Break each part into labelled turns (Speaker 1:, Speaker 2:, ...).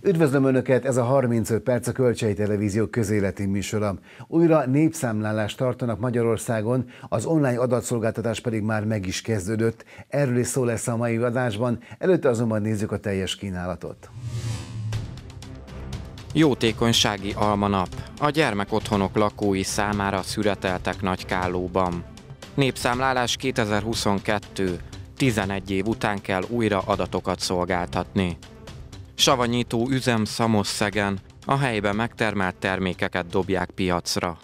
Speaker 1: Üdvözlöm Önöket, ez a 35 perc a Kölcsei Televízió közéleti műsora. Újra népszámlálást tartanak Magyarországon, az online adatszolgáltatás pedig már meg is kezdődött. Erről is szó lesz a mai adásban, előtte azonban nézzük a teljes kínálatot.
Speaker 2: Jótékonysági almanap. A gyermekotthonok lakói számára szüreteltek Nagykállóban. Népszámlálás 2022. 11 év után kell újra adatokat szolgáltatni. Savanyító üzem Szamosszegen, a helyben megtermelt termékeket dobják piacra.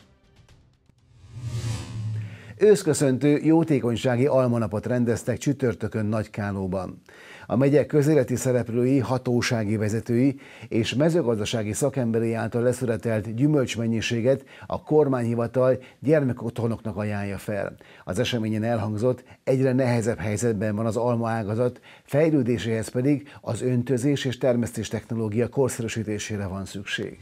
Speaker 1: Őszköszöntő jótékonysági almanapot rendeztek csütörtökön Nagykállóban. A megye közéleti szereplői, hatósági vezetői és mezőgazdasági szakemberei által leszületelt gyümölcsmennyiséget a kormányhivatal gyermekotthonoknak ajánlja fel. Az eseményen elhangzott, egyre nehezebb helyzetben van az almaágazat, fejlődéséhez pedig az öntözés és termesztés technológia korszerűsítésére van szükség.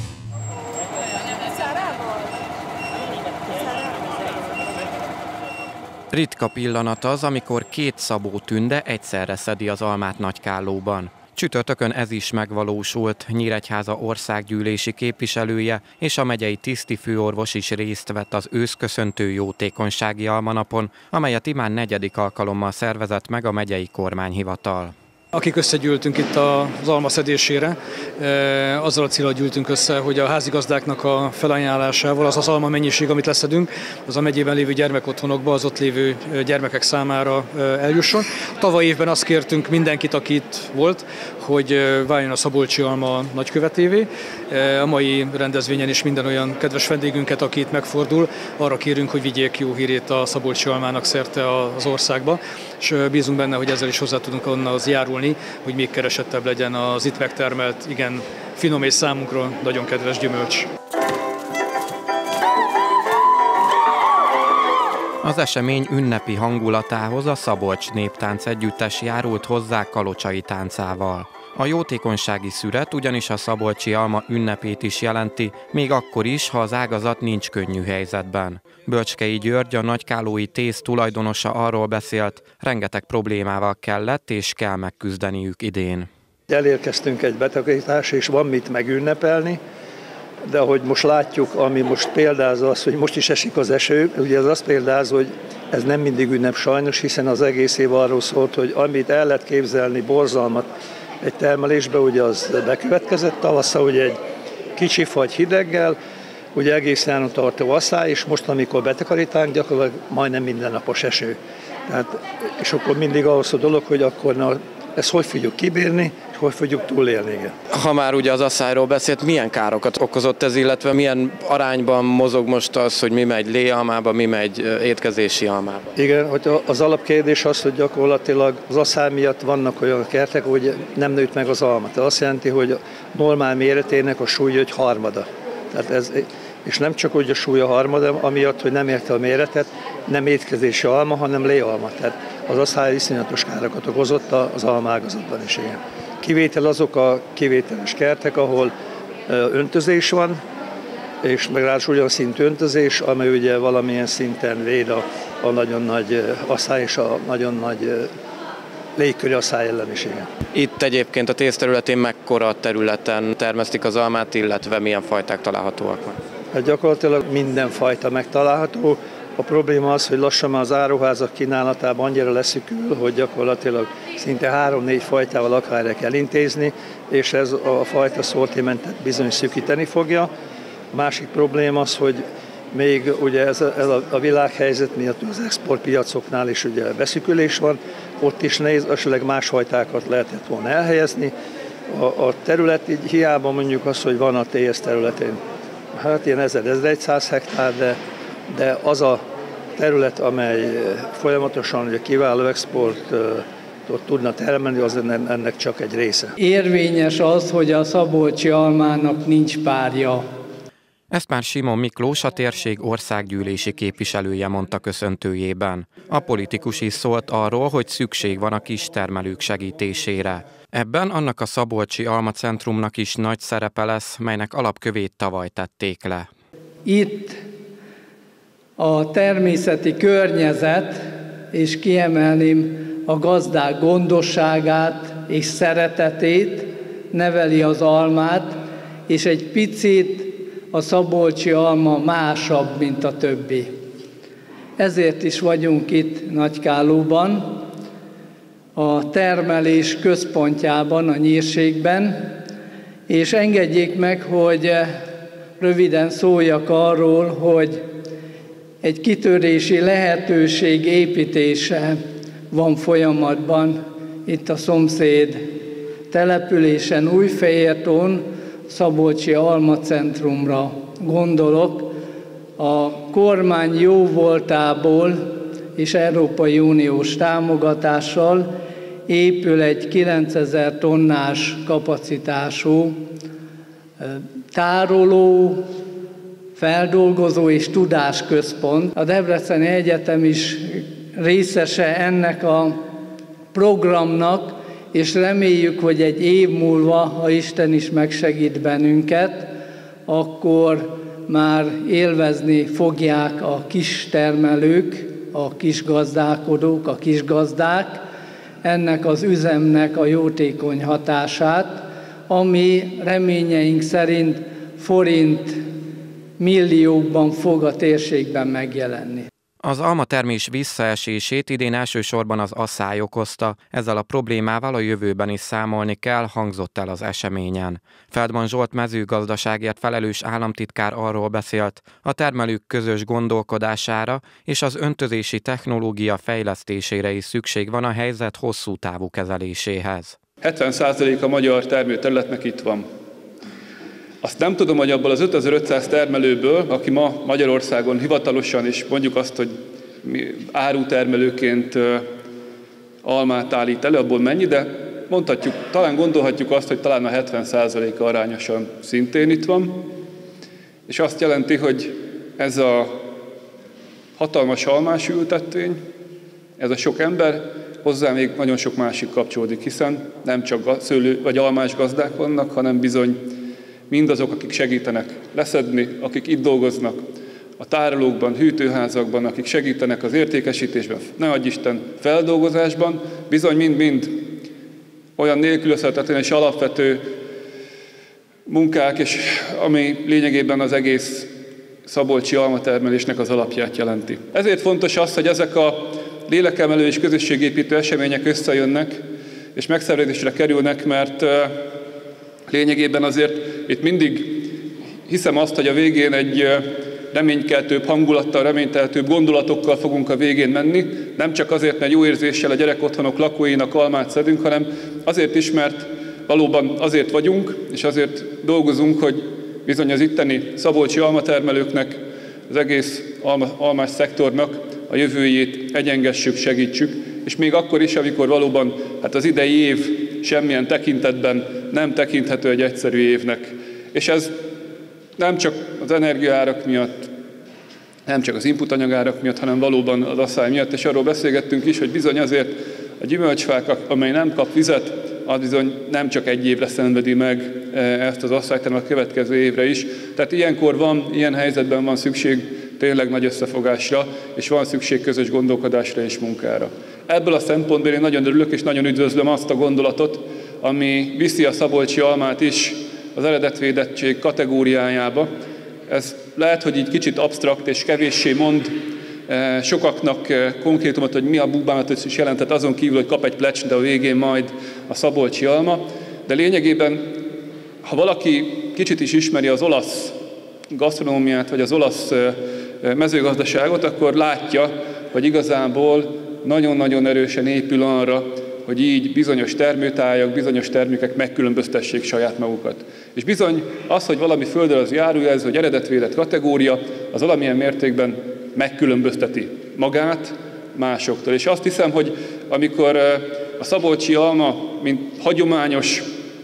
Speaker 2: Ritka pillanat az, amikor két Szabó Tünde egyszerre szedi az almát Nagykállóban. Csütörtökön ez is megvalósult, Nyíregyháza országgyűlési képviselője és a megyei tisztifőorvos is részt vett az őszköszöntő jótékonysági almanapon, amelyet immár 4. alkalommal szervezett meg a megyei kormányhivatal.
Speaker 3: Akik összegyűltünk itt az alma szedésére, azzal a céllal gyűltünk össze, hogy a házigazdáknak a felajánlásával az alma mennyiség, amit leszedünk, az a megyében lévő gyermekotthonokba, az ott lévő gyermekek számára eljusson. Tavaly évben azt kértünk mindenkit, aki itt volt, hogy váljon a szabolcsi alma nagykövetévé. A mai rendezvényen is minden olyan kedves vendégünket, aki itt megfordul, arra kérünk, hogy vigyék jó hírét a szabolcsi almának szerte az országba, és bízunk benne, hogy ezzel is hozzá tudunk onnan az járulni, hogy még keresettebb legyen az itt megtermelt, igen finom és számunkra nagyon kedves gyümölcs.
Speaker 2: Az esemény ünnepi hangulatához a Szabolcs Néptánc Együttes járult hozzá kalocsai táncával. A jótékonysági szüret ugyanis a szabolcsi alma ünnepét is jelenti, még akkor is, ha az ágazat nincs könnyű helyzetben. Bölcskei György, a nagykállói tész tulajdonosa arról beszélt, rengeteg problémával kellett és kell megküzdeniük idén.
Speaker 4: Elérkeztünk egy betakarításra, és van mit megünnepelni, de ahogy most látjuk, ami most példázza az, hogy most is esik az eső, ugye az azt példázza, hogy ez nem mindig ünnep sajnos, hiszen az egész év arról szólt, hogy amit el lehet képzelni, borzalmat egy termelésbe, ugye az bekövetkezett tavasszal, ugye egy kicsi fagy hideggel, ugye egész nyáron tartó asszály, és most, amikor betakarítánk, gyakorlatilag majdnem mindennapos eső. Tehát, és akkor mindig ahhoz a dolog, hogy akkor ezt hogy fogjuk kibírni, és hogy fogjuk túlélni. Igen.
Speaker 2: Ha már ugye az asszályról beszélt, milyen károkat okozott ez, illetve milyen arányban mozog most az, hogy mi megy léalmába, mi megy étkezési almába?
Speaker 4: Igen, hogy az alapkérdés az, hogy gyakorlatilag az asszály miatt vannak olyan kertek, hogy nem nőtt meg az alma. Tehát azt jelenti, hogy a normál méretének a súlya egy harmada. Tehát ez, és nem csak hogy a súlya harmada, amiatt, hogy nem érte a méretet, nem étkezési alma, hanem léalma. Tehát az asszály iszonyatos károkat okozott az almaágazatban is. Igen. Kivétel azok a kivételes kertek, ahol öntözés van, és meg ráadásul olyan szintű öntözés, amely ugye valamilyen szinten véd a nagyon nagy asszály és a nagyon nagy légköri asszály ellen is. Igen.
Speaker 2: Itt egyébként a tész területén mekkora területen termesztik az almát, illetve milyen fajták találhatóak meg?
Speaker 4: Hát gyakorlatilag minden fajta megtalálható. A probléma az, hogy lassan már az áruházak kínálatában annyira leszűkül, hogy gyakorlatilag szinte 3-4 fajtával akarják elintézni, és ez a fajta szortimentet bizony szűkíteni fogja. A másik probléma az, hogy még ugye ez a világhelyzet miatt az exportpiacoknál is ugye beszűkülés van, ott is nehéz, esetleg más fajtákat lehetett volna elhelyezni. A terület így hiába mondjuk az, hogy van a TS területén, hát ilyen 1000-1100 hektár, de az a terület, amely folyamatosan ugye kiváló exportot tudna termelni, az ennek csak egy része.
Speaker 5: Érvényes az, hogy a szabolcsi almának nincs párja.
Speaker 2: Ezt már Simon Miklós, a térség országgyűlési képviselője mondta köszöntőjében. A politikus is szólt arról, hogy szükség van a kistermelők segítésére. Ebben annak a Szabolcsi Alma Centrumnak is nagy szerepe lesz, melynek alapkövét tavaly tették le.
Speaker 5: Itt a természeti környezet, és kiemelném a gazdák gondosságát és szeretetét, neveli az almát, és egy picit a szabolcsi alma másabb, mint a többi. Ezért is vagyunk itt Nagykállóban, a termelés központjában, a nyírségben, és engedjék meg, hogy röviden szóljak arról, hogy egy kitörési lehetőség építése van folyamatban itt a szomszéd településen, Újfehértón, Szabolcsi Almacentrumra gondolok. A kormány jóvoltából és Európai Uniós támogatással épül egy 9000 tonnás kapacitású tároló, feldolgozó és tudásközpont. A Debreceni Egyetem is részese ennek a programnak, és reméljük, hogy egy év múlva, ha Isten is megsegít bennünket, akkor már élvezni fogják a kis termelők, a kis gazdálkodók, a kis gazdák ennek az üzemnek a jótékony hatását, ami reményeink szerint forint milliókban fog a térségben megjelenni.
Speaker 2: Az almatermés visszaesését idén elsősorban az asszály okozta, ezzel a problémával a jövőben is számolni kell, hangzott el az eseményen. Feldman Zsolt mezőgazdaságért felelős államtitkár arról beszélt, a termelők közös gondolkodására és az öntözési technológia fejlesztésére is szükség van a helyzet hosszú távú kezeléséhez.
Speaker 6: 70% a magyar termőterületnek itt van. Azt nem tudom, hogy abból az 5500 termelőből, aki ma Magyarországon hivatalosan is mondjuk azt, hogy árutermelőként almát állít elő, abból mennyi, de mondhatjuk, talán gondolhatjuk azt, hogy talán a 70%-a arányosan szintén itt van, és azt jelenti, hogy ez a hatalmas almás ültetvény, ez a sok ember, hozzá még nagyon sok másik kapcsolódik, hiszen nem csak szőlő vagy almás gazdák vannak, hanem bizony mindazok, akik segítenek leszedni, akik itt dolgoznak a tárolókban, hűtőházakban, akik segítenek az értékesítésben, ne adj Isten, feldolgozásban, bizony mind-mind olyan nélkülözhetetlen és alapvető munkák, és ami lényegében az egész szabolcsi almatermelésnek az alapját jelenti. Ezért fontos az, hogy ezek a lélekemelő és közösségépítő események összejönnek, és megszervezésre kerülnek, mert lényegében azért itt mindig hiszem azt, hogy a végén egy reménykeltőbb hangulattal, reményteltőbb gondolatokkal fogunk a végén menni, nem csak azért, mert jó érzéssel a gyerekotthonok lakóinak almát szedünk, hanem azért is, mert valóban azért vagyunk, és azért dolgozunk, hogy bizony az itteni szabolcsi almatermelőknek, az egész almás szektornak a jövőjét egyengessük, segítsük, és még akkor is, amikor valóban az idei év semmilyen tekintetben nem tekinthető egy egyszerű évnek. És ez nem csak az energiaárak miatt, nem csak az inputanyagárak miatt, hanem valóban az asszály miatt, és arról beszélgettünk is, hogy bizony azért a gyümölcsfák, amely nem kap vizet, az bizony nem csak egy évre szenvedi meg ezt az asszályt, hanem a következő évre is. Tehát ilyen helyzetben van szükség tényleg nagy összefogásra, és van szükség közös gondolkodásra és munkára. Ebből a szempontból én nagyon örülök, és nagyon üdvözlöm azt a gondolatot, ami viszi a szabolcsi almát is az eredetvédettség kategóriájába. Ez lehet, hogy így kicsit absztrakt és kevéssé mond sokaknak konkrétumot, hogy mi a búbánatot is jelentett, azon kívül, hogy kap egy plecs, de a végén majd a szabolcsi alma. De lényegében, ha valaki kicsit is ismeri az olasz gasztronómiát, vagy az olasz mezőgazdaságot, akkor látja, hogy igazából nagyon-nagyon erősen épül arra, hogy így bizonyos termőtájak, bizonyos termékek megkülönböztessék saját magukat. És bizony az, hogy valami földrajzi járójelző, hogy eredetvédett kategória, az valamilyen mértékben megkülönbözteti magát másoktól. És azt hiszem, hogy amikor a szabolcsi alma, mint hagyományos,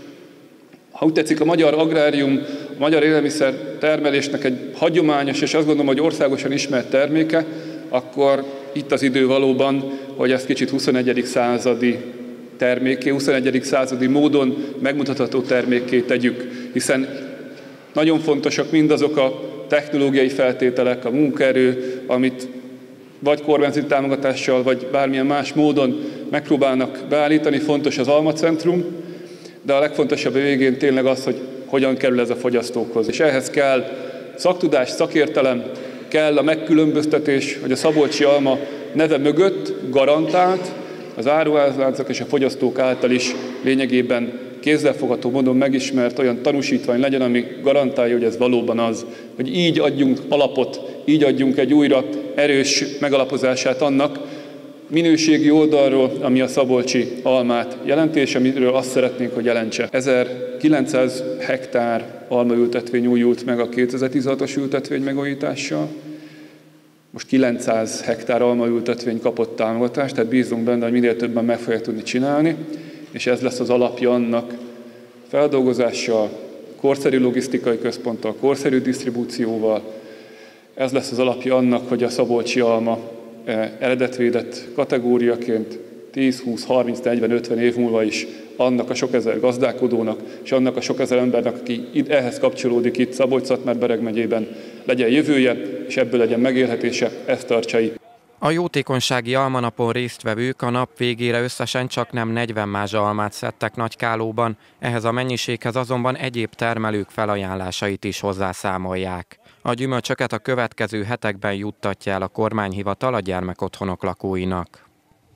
Speaker 6: ha úgy tetszik, a magyar agrárium, a magyar élelmiszer termelésnek egy hagyományos, és azt gondolom, hogy országosan ismert terméke, akkor itt az idő valóban, hogy ezt kicsit 21. századi termékké, 21. századi módon megmutatható termékké tegyük, hiszen nagyon fontosak mindazok a technológiai feltételek, a munkaerő, amit vagy kormányzati támogatással, vagy bármilyen más módon megpróbálnak beállítani, fontos az almacentrum, de a legfontosabb a végén tényleg az, hogy hogyan kerül ez a fogyasztókhoz. És ehhez kell szaktudás, szakértelem, kell a megkülönböztetés, hogy a szabolcsi alma neve mögött garantált, az áruházláncok és a fogyasztók által is lényegében kézzelfogható módon megismert olyan tanúsítvány legyen, ami garantálja, hogy ez valóban az, hogy így adjunk alapot, így adjunk egy újra erős megalapozását annak minőségi oldalról, ami a szabolcsi almát jelenti, és amiről azt szeretnénk, hogy jelentse. 1900 hektár almaültetvény újult meg a 2016-os ültetvény megújítással. Most 900 hektár almaültetvény kapott támogatást, tehát bízunk benne, hogy minél többen meg fogják tudni csinálni, és ez lesz az alapja annak feldolgozással, korszerű logisztikai központtal, korszerű disztribúcióval. Ez lesz az alapja annak, hogy a szabolcsi alma eredetvédett kategóriaként 10, 20, 30, 40, 50 év múlva is annak a sok ezer gazdálkodónak, és annak a sok ezer embernek, aki ehhez kapcsolódik itt Szabolcs-Szatmár-Bereg megyében, legyen jövője, és ebből legyen megélhetése, ezt tartsa itt.
Speaker 2: A jótékonysági almanapon résztvevők a nap végére összesen csak nem 40 mázsa almát szedtek Nagykálóban, ehhez a mennyiséghez azonban egyéb termelők felajánlásait is hozzászámolják. A gyümölcsöket a következő hetekben juttatja el a kormányhivatal a gyermekotthonok lakóinak.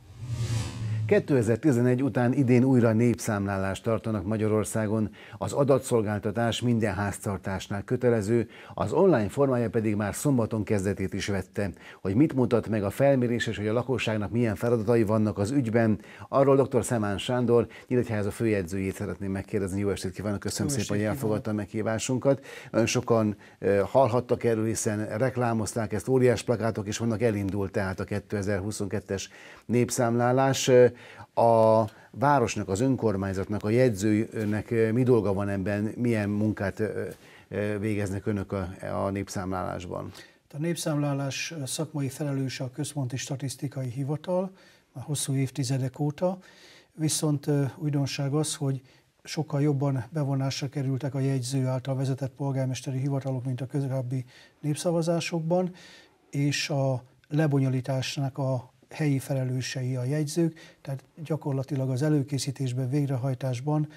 Speaker 1: 2011 után idén újra népszámlálást tartanak Magyarországon, az adatszolgáltatás minden háztartásnál kötelező, az online formája pedig már szombaton kezdetét is vette. Hogy mit mutat meg a felmérés és hogy a lakosságnak milyen feladatai vannak az ügyben, arról dr. Szemán Sándor, Nyíregyháza főjegyzőjét szeretném megkérdezni. Jó estét kívánok, köszönöm szépen, hogy elfogadta a meghívásunkat. Nagyon sokan hallhattak erről, hiszen reklámozták ezt, óriás plakátok is vannak, elindult tehát a 2022-es népszámlálás. A városnak, az önkormányzatnak, a jegyzőnek mi dolga van ebben, milyen munkát végeznek önök a népszámlálásban?
Speaker 7: A népszámlálás szakmai felelőse a Központi Statisztikai Hivatal, már hosszú évtizedek óta, viszont újdonság az, hogy sokkal jobban bevonásra kerültek a jegyző által vezetett polgármesteri hivatalok, mint a korábbi népszavazásokban, és a lebonyolításnak a helyi felelősei a jegyzők, tehát gyakorlatilag az előkészítésben, végrehajtásban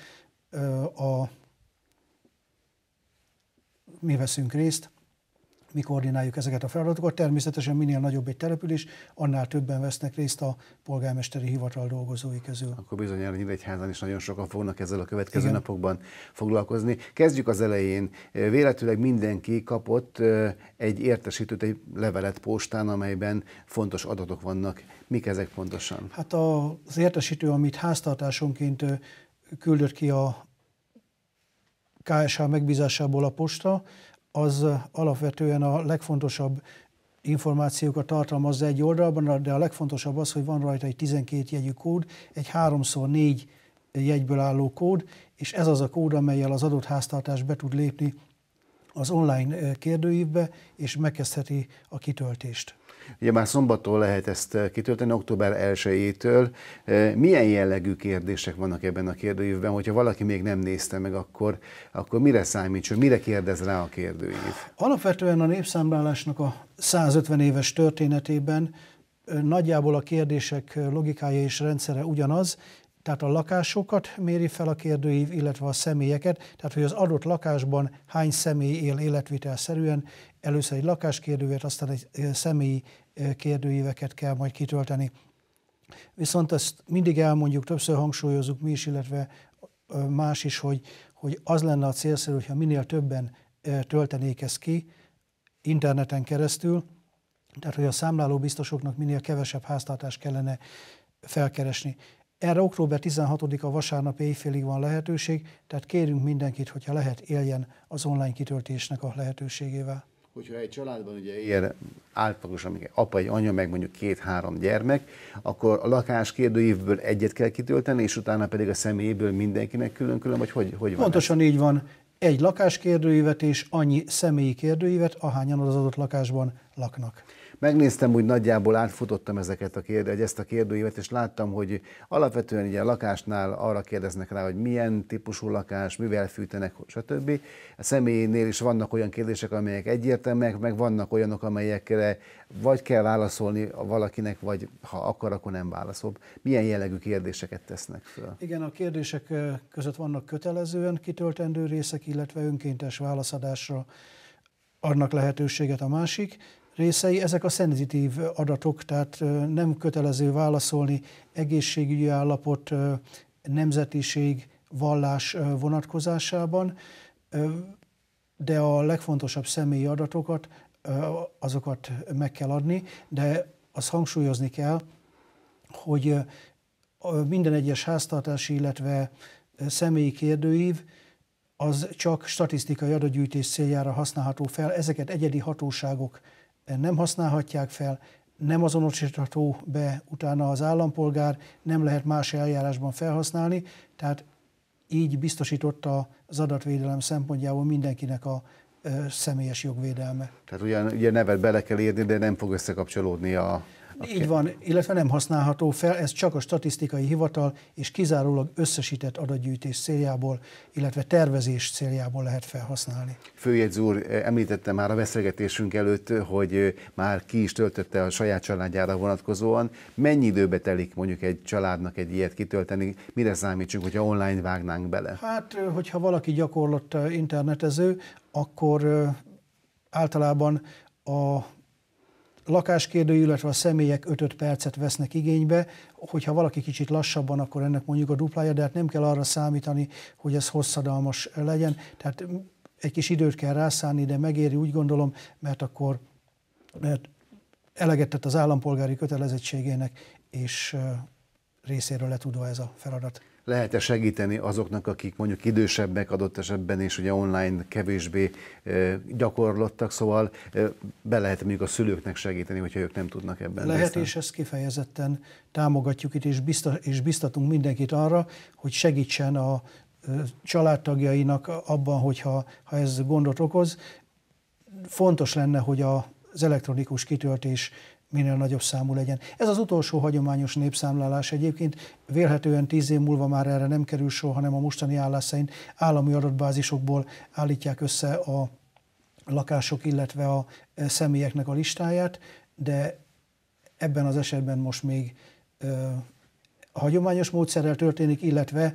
Speaker 7: mi veszünk részt, mi koordináljuk ezeket a feladatokat. Természetesen minél nagyobb egy település, annál többen vesznek részt a polgármesteri hivatal dolgozói közül. Akkor
Speaker 1: bizonyára Nyíregyházan is nagyon sokan fognak ezzel a következő napokban foglalkozni. Kezdjük az elején. Véletlenül mindenki kapott egy értesítőt, egy levelet postán, amelyben fontos adatok vannak. Mik ezek pontosan?
Speaker 7: Hát az értesítő, amit háztartásonként küldött ki a KSH megbízásából a posta, az alapvetően a legfontosabb információkat tartalmazza egy oldalban, de a legfontosabb az, hogy van rajta egy 12 jegyű kód, egy 3x4 jegyből álló kód, és ez az a kód, amellyel az adott háztartás be tud lépni az online kérdőívbe, és megkezdheti a kitöltést.
Speaker 1: Ugye már szombattól lehet ezt kitölteni, október 1-től. Milyen jellegű kérdések vannak ebben a kérdőívben? Hogyha valaki még nem nézte meg, akkor mire számítson, mire kérdez rá a kérdőív?
Speaker 7: Alapvetően a népszámlálásnak a 150 éves történetében nagyjából a kérdések logikája és rendszere ugyanaz, tehát a lakásokat méri fel a kérdőív, illetve a személyeket, tehát hogy az adott lakásban hány személy él életvitelszerűen, először egy lakáskérdőívet, aztán egy személyi kérdőíveket kell majd kitölteni. Viszont ezt mindig elmondjuk, többször hangsúlyozunk mi is, illetve más is, hogy az lenne a célszerű, hogyha minél többen töltenék ezt ki interneten keresztül, tehát hogy a számláló biztosoknak minél kevesebb háztartást kellene felkeresni. Erre október 16-a vasárnap éjfélig van lehetőség, tehát kérünk mindenkit, hogyha lehet, éljen az online kitöltésnek a lehetőségével.
Speaker 1: Hogyha egy családban ugye ilyen átlagosan apa, egy anya, meg mondjuk 2-3 gyermek, akkor a lakáskérdőívből egyet kell kitölteni, és utána pedig a személyéből mindenkinek külön-külön, vagy hogy van?
Speaker 7: Pontosan így van. Egy lakáskérdőívet és annyi személyi kérdőívet, ahányan az adott lakásban laknak.
Speaker 1: Megnéztem, úgy nagyjából átfutottam ezt a kérdőívet, és láttam, hogy alapvetően ugye a lakásnál arra kérdeznek rá, hogy milyen típusú lakás, mivel fűtenek, stb. A személynél is vannak olyan kérdések, amelyek egyértelműek, meg vannak olyanok, amelyekre vagy kell válaszolni valakinek, vagy ha akar, akkor nem válaszol. Milyen jellegű kérdéseket tesznek föl?
Speaker 7: Igen, a kérdések között vannak kötelezően kitöltendő részek, illetve önkéntes válaszadásra adnak lehetőséget a másik részei. Ezek a szenzitív adatok, tehát nem kötelező válaszolni egészségügyi állapot, nemzetiség, vallás vonatkozásában, de a legfontosabb személyi adatokat, azokat meg kell adni, de azt hangsúlyozni kell, hogy minden egyes háztartási, illetve személyi kérdőív az csak statisztikai adatgyűjtés céljára használható fel. Ezeket egyedi hatóságok nem használhatják fel, nem azonosítható be utána az állampolgár, nem lehet más eljárásban felhasználni, tehát így biztosította az adatvédelem szempontjából mindenkinek a személyes jogvédelme.
Speaker 1: Tehát ugye nevet bele kell írni, de nem fog összekapcsolódni
Speaker 7: Így van, illetve nem használható fel, ez csak a statisztikai hivatal és kizárólag összesített adatgyűjtés céljából, illetve tervezés céljából lehet felhasználni.
Speaker 1: Főjegyző úr, említette már a beszélgetésünk előtt, hogy már ki is töltötte a saját családjára vonatkozóan. Mennyi időbe telik mondjuk egy családnak egy ilyet kitölteni? Mire számítsunk, hogyha online vágnánk bele?
Speaker 7: Hát, hogyha valaki gyakorlott internetező, akkor általában a lakáskérdőív, illetve a személyek 5 percet vesznek igénybe. Hogyha valaki kicsit lassabban, akkor ennek mondjuk a duplája, de hát nem kell arra számítani, hogy ez hosszadalmas legyen. Tehát egy kis időt kell rászánni, de megéri, úgy gondolom, mert akkor eleget tett az állampolgári kötelezettségének, és részéről letudva ez a feladat.
Speaker 1: Lehet-e segíteni azoknak, akik mondjuk idősebbek adott esetben, és ugye online kevésbé gyakorlottak, szóval be lehet mondjuk a szülőknek segíteni, hogyha ők nem tudnak ebben
Speaker 7: lehet,
Speaker 1: részt venni?
Speaker 7: És ezt kifejezetten támogatjuk itt, és biztatunk mindenkit arra, hogy segítsen a családtagjainak abban, hogyha ez gondot okoz. Fontos lenne, hogy az elektronikus kitöltés minél nagyobb számú legyen. Ez az utolsó hagyományos népszámlálás egyébként, vélhetően 10 év múlva már erre nem kerül sor, hanem a mostani állás szerint állami adatbázisokból állítják össze a lakások, illetve a személyeknek a listáját, de ebben az esetben most még a hagyományos módszerrel történik, illetve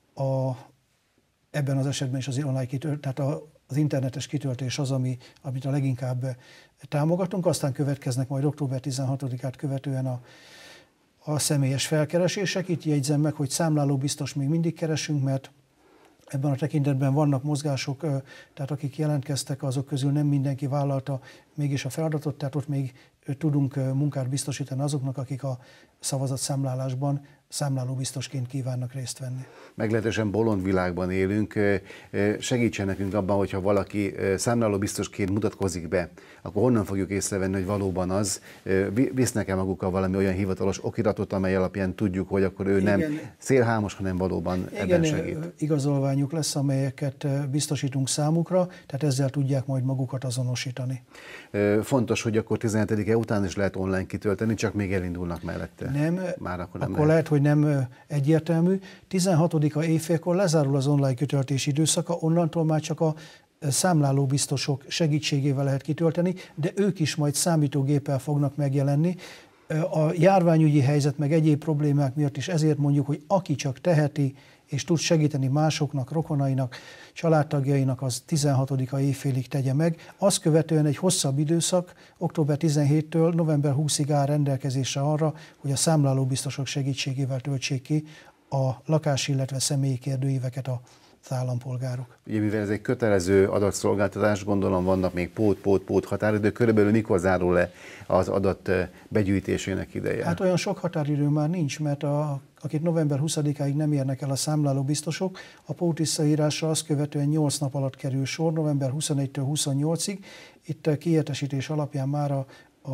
Speaker 7: ebben az esetben is az online kitöltés, tehát az internetes kitöltés az, amit a leginkább támogatunk, aztán következnek majd október 16-át követően a személyes felkeresések. Itt jegyzem meg, hogy számláló biztos még mindig keresünk, mert ebben a tekintetben vannak mozgások, tehát akik jelentkeztek, azok közül nem mindenki vállalta mégis a feladatot, tehát ott még tudunk munkát biztosítani azoknak, akik a szavazatszámlálásban számlálóbiztosként kívánnak részt venni.
Speaker 1: Meglehetősen bolond világban élünk. Segítsen nekünk abban, hogyha valaki számlálóbiztosként mutatkozik be, akkor honnan fogjuk észrevenni, hogy valóban az? Visznek-e magukkal valami olyan hivatalos okiratot, amely alapján tudjuk, hogy akkor ő nem szélhámos, hanem valóban ebben segít?
Speaker 7: Igen, igazolványuk lesz, amelyeket biztosítunk számukra, tehát ezzel tudják majd magukat azonosítani.
Speaker 1: Fontos, hogy akkor 17-e után is lehet online kitölteni, csak még elindulnak mellette.
Speaker 7: Nem,
Speaker 1: már
Speaker 7: akkor lehet, hogy nem egyértelmű. 16-a éjfélkor lezárul az online kitöltés időszaka, onnantól már csak a számlálóbiztosok segítségével lehet kitölteni, de ők is majd számítógéppel fognak megjelenni. A járványügyi helyzet meg egyéb problémák miatt is ezért mondjuk, hogy aki csak teheti és tud segíteni másoknak, rokonainak, családtagjainak, az 16-a éjfélig tegye meg. Azt követően egy hosszabb időszak, október 17-től november 20-ig áll rendelkezésre arra, hogy a számlálóbiztosok segítségével töltsék ki a lakás, illetve személyi kérdőíveket az állampolgárok.
Speaker 1: Ugye, mivel ez egy kötelező adatszolgáltatás, gondolom vannak még pót határidő, körülbelül mikor zárul le az adat begyűjtésének ideje?
Speaker 7: Hát olyan sok határidő már nincs, mert akik november 20-áig nem érnek el a számlálóbiztosok, a pót visszaírásra azt követően 8 nap alatt kerül sor, november 21-től 28-ig. Itt a kiértesítés alapján már a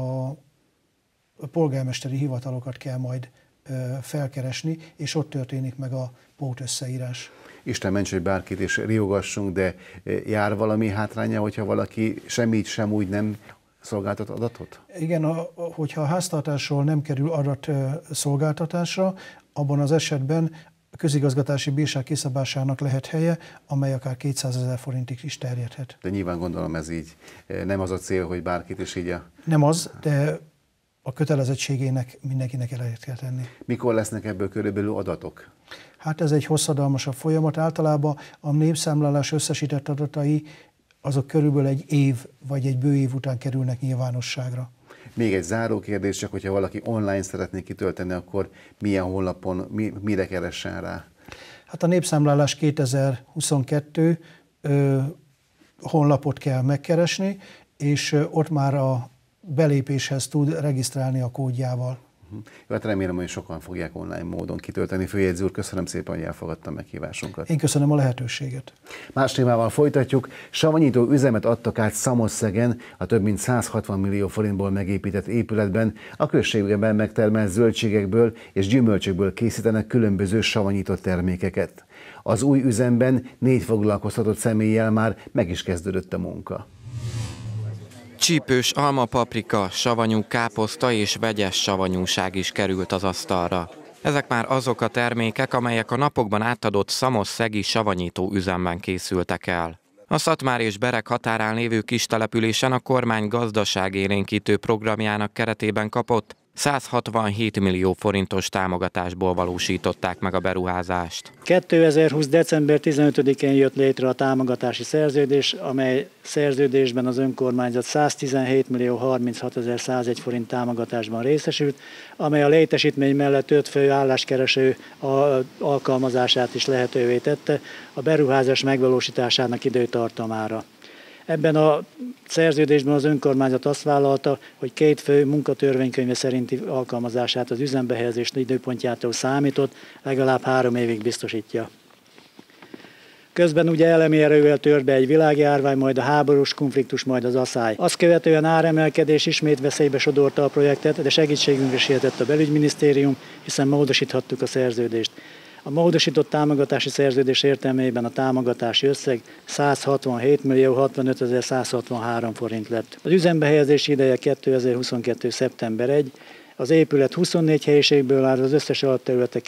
Speaker 7: polgármesteri hivatalokat kell majd felkeresni, és ott történik meg a pót összeírás.
Speaker 1: Isten ments, hogy bárkit is riogassunk, de jár valami hátránya, hogyha valaki semmit sem úgy nem szolgáltat adatot?
Speaker 7: Igen, hogyha a háztartásról nem kerül adat szolgáltatásra, abban az esetben a közigazgatási bírság kiszabásának lehet helye, amely akár 200 000 forintig is terjedhet.
Speaker 1: De nyilván gondolom ez így nem az a cél, hogy bárkit is így
Speaker 7: Nem az, de a kötelezettségének mindenkinek eleget kell tenni.
Speaker 1: Mikor lesznek ebből körülbelül adatok?
Speaker 7: Hát ez egy hosszadalmasabb folyamat. Általában a népszámlálás összesített adatai azok körülbelül egy év vagy egy bő év után kerülnek nyilvánosságra.
Speaker 1: Még egy záró kérdés, csak hogyha valaki online szeretné kitölteni, akkor milyen honlapon, mire keressen rá?
Speaker 7: Hát a Népszámlálás 2022 honlapot kell megkeresni, és ott már a belépéshez tud regisztrálni a kódjával.
Speaker 1: Jó, hát remélem, hogy sokan fogják online módon kitölteni. Főjegyző úr, köszönöm szépen, hogy elfogadta meghívásunkat.
Speaker 7: Én köszönöm a lehetőséget.
Speaker 1: Más témával folytatjuk. Savanyító üzemet adtak át Szamosszegen a több mint 160 millió forintból megépített épületben. A községben megtermelt zöldségekből és gyümölcsökből készítenek különböző savanyított termékeket. Az új üzemben 4 foglalkoztatott személlyel már meg is kezdődött a munka.
Speaker 2: Csípős almapaprika, savanyú káposzta és vegyes savanyúság is került az asztalra. Ezek már azok a termékek, amelyek a napokban átadott szamosszegi savanyító üzemben készültek el. A Szatmár és Bereg határán lévő kistelepülésen a kormány gazdaságélénkítő programjának keretében kapott 167 millió forintos támogatásból valósították meg a beruházást.
Speaker 8: 2020. december 15-én jött létre a támogatási szerződés, amely szerződésben az önkormányzat 117 millió 36 101 forint támogatásban részesült, amely a létesítmény mellett 5 fő álláskereső alkalmazását is lehetővé tette a beruházás megvalósításának időtartamára. Ebben a szerződésben az önkormányzat azt vállalta, hogy 2 fő munkatörvénykönyve szerinti alkalmazását az üzembe helyezés időpontjától számított, legalább 3 évig biztosítja. Közben ugye elemi erővel tört be egy világjárvány, majd a háborús konfliktus, majd az asszály. Azt követően áremelkedés ismét veszélybe sodorta a projektet, de segítségünkre sietett a belügyminisztérium, hiszen módosíthattuk a szerződést. A módosított támogatási szerződés értelmében a támogatási összeg 167 millió 65 163 forint lett. Az üzembe helyezési ideje 2022. szeptember 1, az épület 24 helyiségből áll, az összes alapterülete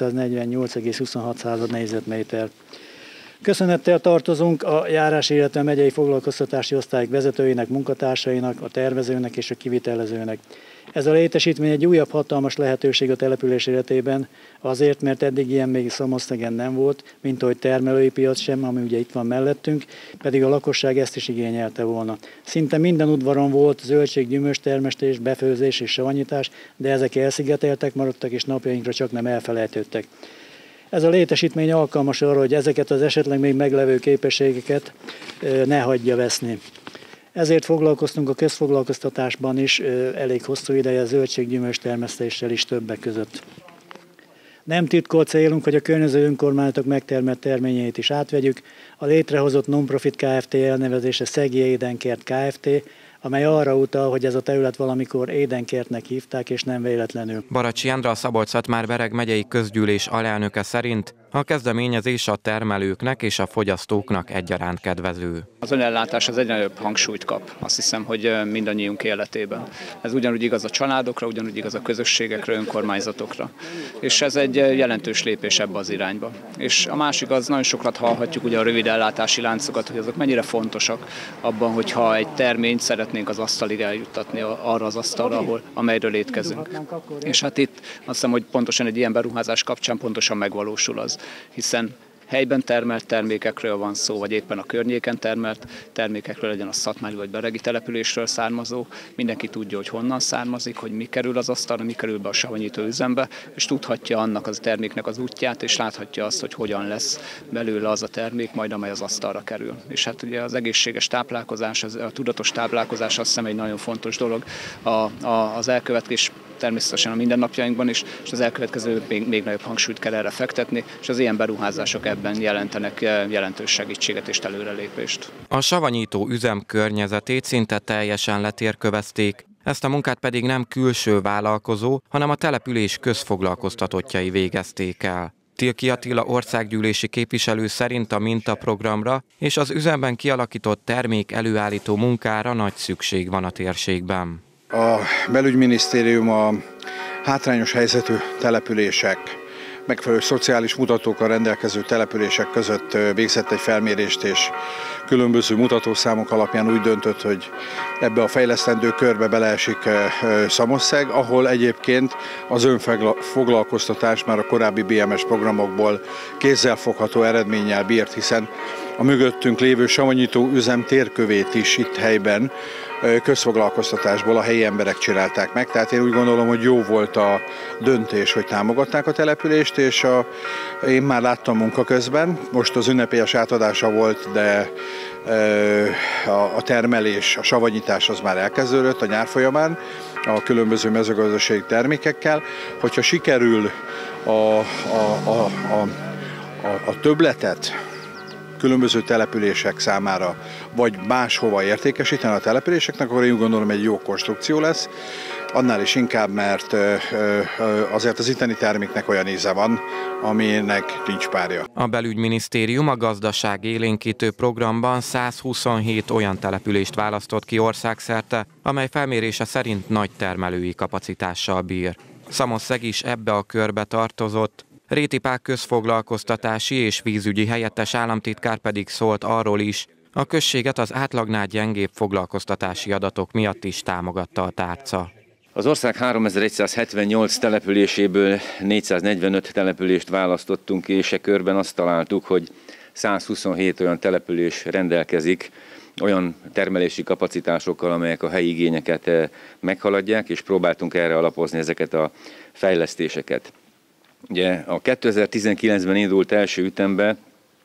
Speaker 8: 248,26 négyzetméter. Köszönettel tartozunk a járás, illetve a megyei foglalkoztatási osztályok vezetőinek, munkatársainak, a tervezőnek és a kivitelezőnek. Ez a létesítmény egy újabb hatalmas lehetőség a település életében, azért, mert eddig ilyen még Szamosszegen nem volt, mint ahogy termelői piac sem, ami ugye itt van mellettünk, pedig a lakosság ezt is igényelte volna. Szinte minden udvaron volt zöldség-gyümölcs termesztés, befőzés és savanyítás, de ezek elszigeteltek maradtak és napjainkra csak nem elfelejtődtek. Ez a létesítmény alkalmas arra, hogy ezeket az esetleg még meglevő képességeket ne hagyja veszni. Ezért foglalkoztunk a közfoglalkoztatásban is elég hosszú ideje zöldség-gyümölcs termesztéssel is többek között. Nem titkolt célunk, hogy a környező önkormányzatok megtermelt terményeit is átvegyük. A létrehozott non-profit Kft. Elnevezése Szegi Édenkert Kft., amely arra utal, hogy ez a terület valamikor Édenkertnek hívták, és nem véletlenül.
Speaker 2: Baracsi Endre, a Szabolcs-Szatmár-Bereg megyei közgyűlés alelnöke szerint a kezdeményezés a termelőknek és a fogyasztóknak egyaránt kedvező.
Speaker 9: Az önellátás az egyre nagyobb hangsúlyt kap, azt hiszem, hogy mindannyiunk életében. Ez ugyanúgy igaz a családokra, ugyanúgy igaz a közösségekre, önkormányzatokra. És ez egy jelentős lépés ebbe az irányba. És a másik az, nagyon sokat hallhatjuk ugye a rövid ellátási láncokat, hogy azok mennyire fontosak abban, hogyha egy terményt szeretnénk az asztalig eljuttatni arra az asztalra, amelyről étkezünk. És hát itt azt hiszem, hogy pontosan egy ilyen beruházás kapcsán pontosan megvalósul az, hiszen helyben termelt termékekről van szó, vagy éppen a környéken termelt termékekről, legyen a szatmári vagy beregi településről származó. Mindenki tudja, hogy honnan származik, hogy mi kerül az asztalra, mi kerül be a savanyító üzembe, és tudhatja annak az terméknek az útját, és láthatja azt, hogy hogyan lesz belőle az a termék, majd amely az asztalra kerül. És hát ugye az egészséges táplálkozás, a tudatos táplálkozás azt hiszem egy nagyon fontos dolog az elkövetés természetesen a mindennapjainkban is, és az elkövetkező még nagyobb hangsúlyt kell erre fektetni, és az ilyen beruházások ebben jelentenek jelentős segítséget és előrelépést.
Speaker 2: A savanyító üzem környezetét szinte teljesen letérkövezték, ezt a munkát pedig nem külső vállalkozó, hanem a település közfoglalkoztatottjai végezték el. Tilki Attila országgyűlési képviselő szerint a mintaprogramra és az üzemben kialakított termék előállító munkára nagy szükség van a térségben.
Speaker 10: A belügyminisztérium a hátrányos helyzetű települések, megfelelő szociális mutatókkal rendelkező települések között végzett egy felmérést, és különböző mutatószámok alapján úgy döntött, hogy ebbe a fejlesztendő körbe beleesik Szamosszeg, ahol egyébként az önfoglalkoztatás már a korábbi BMS programokból kézzelfogható eredménnyel bírt, hiszen a mögöttünk lévő savanyító üzem térkövét is itt helyben közfoglalkoztatásból a helyi emberek csinálták meg. Tehát én úgy gondolom, hogy jó volt a döntés, hogy támogatták a települést, és én már láttam munka közben. Most az ünnepélyes átadása volt, de a termelés, a savanyítás az már elkezdődött a nyár folyamán a különböző mezőgazdasági termékekkel. Hogyha sikerül a többletet különböző települések számára, vagy máshova értékesíteni a településeknek, akkor én úgy gondolom, egy jó konstrukció lesz. Annál is inkább, mert azért az itteni terméknek olyan íze van, aminek nincs párja.
Speaker 2: A belügyminisztérium a gazdaság élénkítő programban 127 olyan települést választott ki országszerte, amely felmérése szerint nagy termelői kapacitással bír. Szamosszeg is ebbe a körbe tartozott. Réti Pál közfoglalkoztatási és vízügyi helyettes államtitkár pedig szólt arról is, a községet az átlagnál gyengébb foglalkoztatási adatok miatt is támogatta a tárca.
Speaker 11: Az ország 3178 településéből 445 települést választottunk, és e körben azt találtuk, hogy 127 olyan település rendelkezik olyan termelési kapacitásokkal, amelyek a helyi igényeket meghaladják, és próbáltunk erre alapozni ezeket a fejlesztéseket. Ugye a 2019-ben indult első ütembe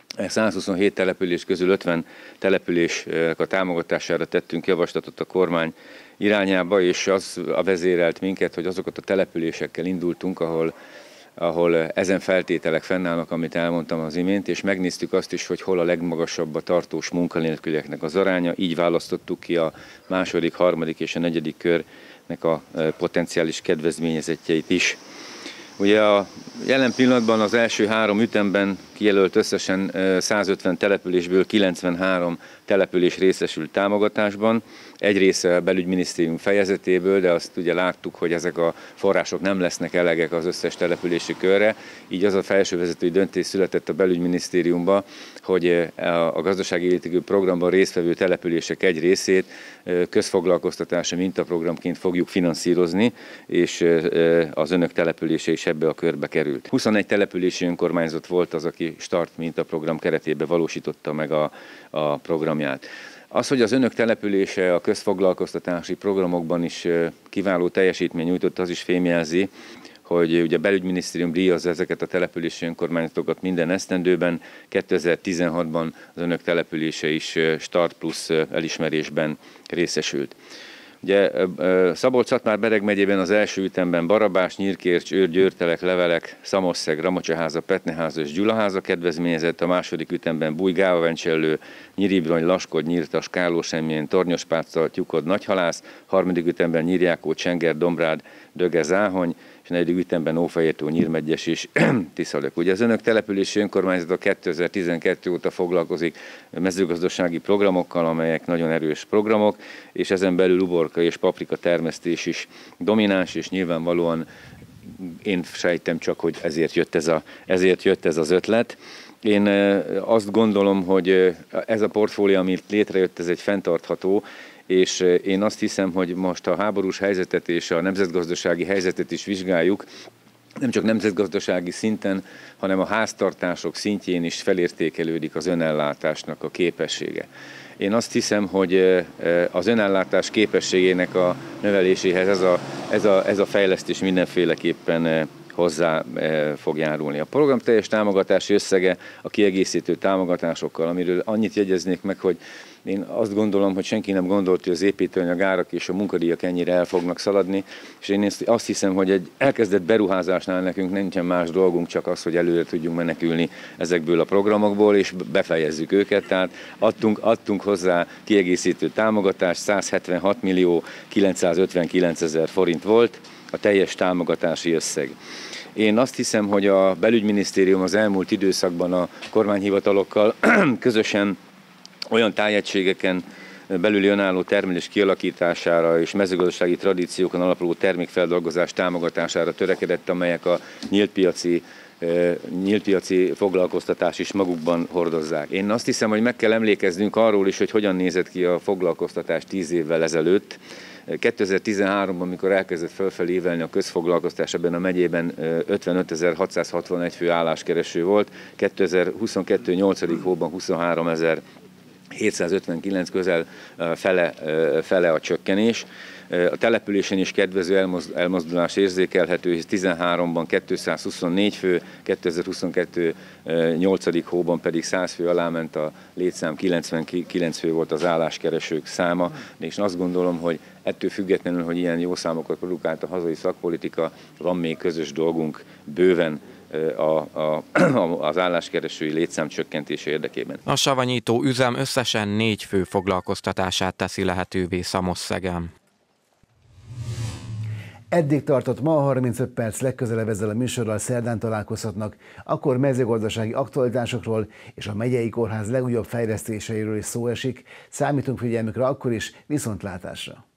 Speaker 11: 127 település közül 50 település a támogatására tettünk javaslatot a kormány irányába, és az a vezérelt minket, hogy azokat a településekkel indultunk, ahol ezen feltételek fennállnak, amit elmondtam az imént, és megnéztük azt is, hogy hol a legmagasabb a tartós munkanélkülieknek az aránya. Így választottuk ki a második, harmadik és a negyedik körnek a potenciális kedvezményezettjeit is. Ugye a jelen pillanatban az első 3 ütemben kijelölt összesen 150 településből 93 település részesült támogatásban. Egy része a belügyminisztérium fejezetéből, de azt ugye láttuk, hogy ezek a források nem lesznek elegek az összes települési körre. Így az a felsővezetői döntés született a belügyminisztériumban, hogy a gazdasági élénkítő programban résztvevő települések egy részét közfoglalkoztatási mintaprogramként fogjuk finanszírozni, és az önök települése is ebbe a körbe került. 21 települési önkormányzat volt az, aki Start mintaprogram keretében valósította meg a programját. Az, hogy az önök települése a közfoglalkoztatási programokban is kiváló teljesítmény nyújtott, az is fémjelzi, hogy ugye a belügyminisztérium díjazza ezeket a települési önkormányzatokat minden esztendőben. 2016-ban az önök települése is Start Plus elismerésben részesült. Ugye Szabolcs-Szatmár-Bereg megyében az első ütemben Barabás, Nyírkércs, Őr, Győrtelek, Levelek, Szamosszeg, Ramocsaháza, Petneháza és Gyulaháza kedvezményezett, a második ütemben Búj, Gávavencsellő, Nyíribrony, Laskod, Nyírtas, Kálósemmjén, Tornyospáccal, Tyukod, Nagyhalász, harmadik ütemben Nyírjákó, Csenger, Dombrád, Döge, Záhony, és negyedik ütemben Ófehértó, Nyírmegyes és Tiszalök. Ugye az önök települési önkormányzata 2012 óta foglalkozik mezőgazdasági programokkal, amelyek nagyon erős programok, és ezen belül uborka és paprika termesztés is domináns, és nyilvánvalóan én sejtem csak, hogy ezért jött ez az ötlet. Én azt gondolom, hogy ez a portfólió, amit létrejött, ez egy fenntartható, és én azt hiszem, hogy most a háborús helyzetet és a nemzetgazdasági helyzetet is vizsgáljuk, nem csak nemzetgazdasági szinten, hanem a háztartások szintjén is felértékelődik az önellátásnak a képessége. Én azt hiszem, hogy az önellátás képességének a növeléséhez ez a fejlesztés mindenféleképpen hozzá fog járulni. A program teljes támogatási összege a kiegészítő támogatásokkal, amiről annyit jegyeznék meg, hogy én azt gondolom, hogy senki nem gondolt, hogy az építőanyag árak és a munkadíjak ennyire el fognak szaladni, és én azt hiszem, hogy egy elkezdett beruházásnál nekünk nincsen más dolgunk, csak az, hogy előre tudjunk menekülni ezekből a programokból, és befejezzük őket. Tehát adtunk hozzá kiegészítő támogatást, 176 millió 959 000 forint volt, a teljes támogatási összeg. Én azt hiszem, hogy a belügyminisztérium az elmúlt időszakban a kormányhivatalokkal közösen olyan tájegységeken belüli önálló termelés kialakítására és mezőgazdasági tradíciókon alapuló termékfeldolgozás támogatására törekedett, amelyek a nyílt piaci foglalkoztatás is magukban hordozzák. Én azt hiszem, hogy meg kell emlékeznünk arról is, hogy hogyan nézett ki a foglalkoztatás 10 évvel ezelőtt. 2013-ban, amikor elkezdett felfelé ívelni a közfoglalkoztatás, ebben a megyében 55.661 fő álláskereső volt, 2022. 8. hóban 23.759, közel fele a csökkenés. A településen is kedvező elmozdulás érzékelhető, hisz 13-ban 224 fő, 2022. 8. hóban pedig 100 fő alá ment a létszám, 99 fő volt az álláskeresők száma, és azt gondolom, hogy ettől függetlenül, hogy ilyen jó számokat produkált a hazai szakpolitika, van még közös dolgunk bőven az álláskeresői létszám csökkentése érdekében.
Speaker 2: A savanyító üzem összesen 4 fő foglalkoztatását teszi lehetővé Szamosszegen.
Speaker 1: Eddig tartott ma a 35 perc, legközelebb ezzel a műsorral szerdán találkozhatnak, akkor mezőgazdasági aktualitásokról és a megyei kórház legújabb fejlesztéseiről is szó esik. Számítunk figyelmükre akkor is, viszontlátásra!